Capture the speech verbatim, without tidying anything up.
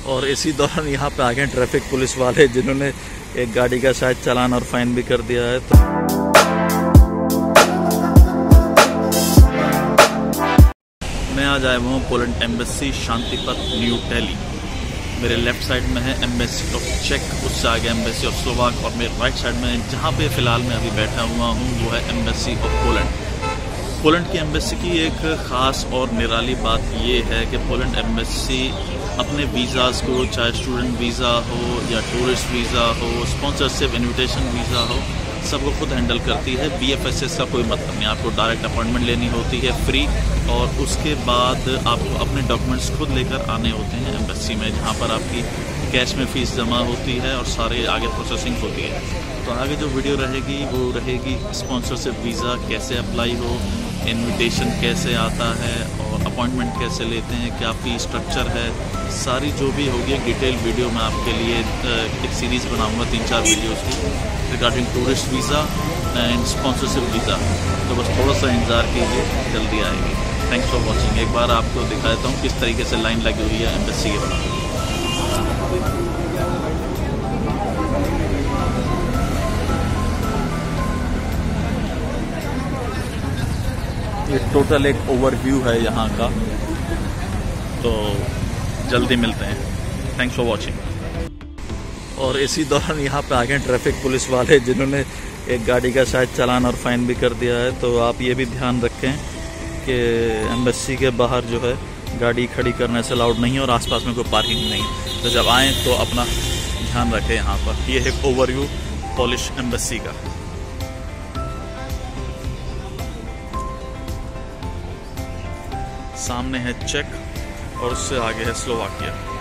और इसी दौरान यहाँ पे आ गए ट्रैफिक पुलिस वाले, जिन्होंने एक गाड़ी का शायद चालान और फाइन भी कर दिया है। तो मैं आज आया हूँ Poland embassy Shantipath new Delhi. मेरे लेफ्ट साइड में है एम्बेसी ऑफ चेक, उससे आगे एम्बेसी ऑफ स्लोवाक, और मेरे राइट साइड में जहाँ पे फ़िलहाल मैं अभी बैठा हुआ हूँ वो है एम्बेसी ऑफ पोलैंड। पोलैंड की एम्बेसी की एक ख़ास और निराली बात ये है कि पोलैंड एम्बेसी अपने वीज़ाज़ को, चाहे स्टूडेंट वीज़ा हो या टूरिस्ट वीज़ा हो, स्पॉन्सरशिप इन्विटेशन वीज़ा हो, सबको खुद हैंडल करती है। बी एफ एस एस का कोई मतलब नहीं, आपको डायरेक्ट अपॉइंटमेंट लेनी होती है फ्री, और उसके बाद आपको अपने डॉक्यूमेंट्स खुद लेकर आने होते हैं एम्बेसी में, जहाँ पर आपकी कैश में फ़ीस जमा होती है और सारे आगे प्रोसेसिंग होती है। तो आगे जो वीडियो रहेगी वो रहेगी स्पॉन्सरशिप वीज़ा कैसे अप्लाई हो, इनविटेशन कैसे आता है, और अपॉइंटमेंट कैसे लेते हैं, क्या फ़ी स्ट्रक्चर है, सारी जो भी होगी डिटेल वीडियो मैं आपके लिए एक सीरीज़ बनाऊंगा, तीन चार वीडियोस की regarding tourist visa and sponsorship visa. तो बस थोड़ा सा इंतज़ार कीजिए, जल्दी आएगी। Thanks for watching. एक बार आपको दिखा देता हूँ किस तरीके से लाइन लगी हुई है एम्बेसी के बाहर। ये टोटल एक ओवरव्यू है यहाँ का, तो जल्दी मिलते हैं। Thanks for watching. और इसी दौरान यहाँ पे आ गए ट्रैफिक पुलिस वाले, जिन्होंने एक गाड़ी का शायद चालान और फाइन भी कर दिया है। तो आप ये भी ध्यान रखें कि एम्बेसी के बाहर जो है गाड़ी खड़ी करने से अलाउड नहीं है, और आसपास में कोई पार्किंग नहीं। तो जब आएँ तो अपना ध्यान रखें यहाँ पर। ये एक ओवरव्यू पोलिश एम्बेसी का। सामने है चेक और उससे आगे है स्लोवाकिया।